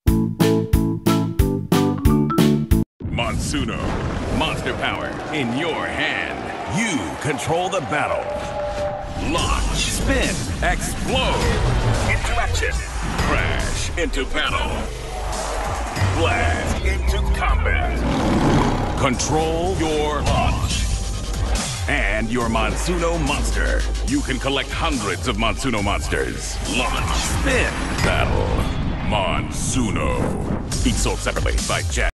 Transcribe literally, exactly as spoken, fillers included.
Monsuno, monster power in your hand. You control the battle. Launch, spin, explode, into action, crash into battle, blast into combat. Control your launch. And your Monsuno monster. You can collect hundreds of Monsuno monsters. Launch, spin, battle, Monsuno. Each sold separately by Jack.